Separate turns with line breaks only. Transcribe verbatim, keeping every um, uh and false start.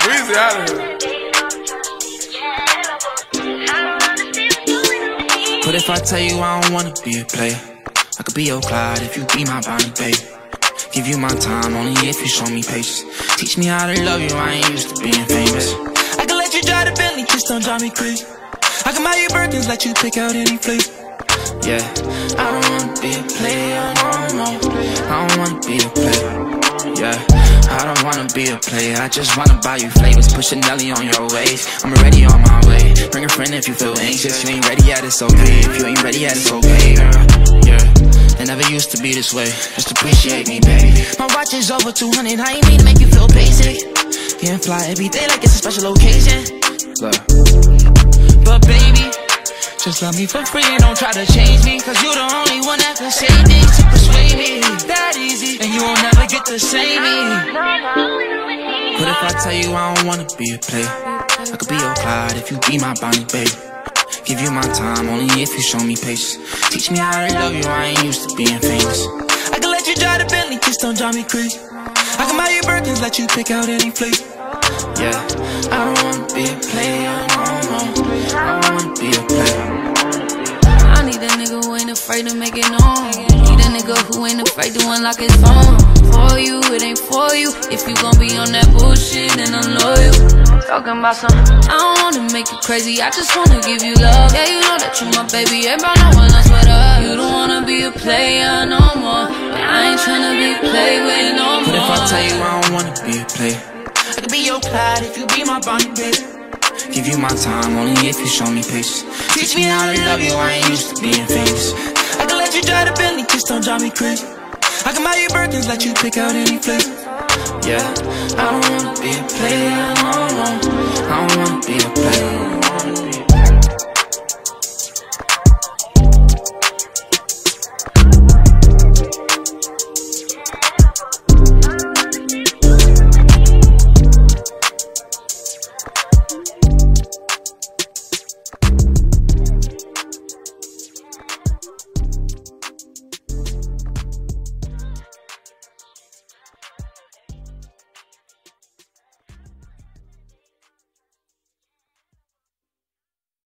Wheezy out of here.
But if I tell you I don't wanna be a player, I could be your Clyde if you be my Bonnie, baby. Give you my time only if you show me patience. Teach me how to love you, I ain't used to being famous. I can let you drive the Bentley, just don't drive me crazy. I can buy you Birkins, let you pick out any flavor. Yeah, I don't wanna be a player, no, no. I don't wanna be a player. Yeah, I don't wanna be a player. I just wanna buy you flavors, push a Nelly on your waist. I'm already on my way. Bring a friend if you feel anxious. You ain't ready yet, it's okay. If you ain't ready yet, it's okay, girl. Yeah, it never used to be this way. Just appreciate me, baby. My watch is over two hundred. I ain't mean to make you feel basic. Getting fly every day like it's a special occasion. Look, but baby, just love me for free and don't try to change me. Cause you the only one that can say things to persuade me. That easy, and you won't never get to say me. But if I tell you I don't wanna be a player, I could be your Clyde if you be my Bonnie, baby. Give you my time only if you show me patience. Teach me how to love you, I ain't used to being famous. I can let you drive the Bentley, just don't drive me crazy. I can buy you Birkins, let you pick out any flavor. Yeah, I don't wanna be a player, no, no. I don't wanna be a player.
I need a nigga who ain't afraid to make it known. Need a nigga who ain't afraid to unlock his phone. For you, it ain't for you. If you gon' be on that bullshit, then I'm loyal. Talking about some, I don't wanna make you crazy, I just wanna give you love. Yeah, you know that you my baby, everybody know when I sweat up. You don't wanna be a player no more, but I ain't tryna be played with no more.
But if I tell you I don't wanna be a player, I could be your Clyde if you be my Bonnie, baby. Give you my time only if you show me patience. Teach me how to love you, I ain't used to being famous. I can let you drive the Bentley, just don't drive me crazy. I can buy you Birkins, let you pick out any flavor. Yeah, I don't wanna be a player, no, no. I don't wanna be a player.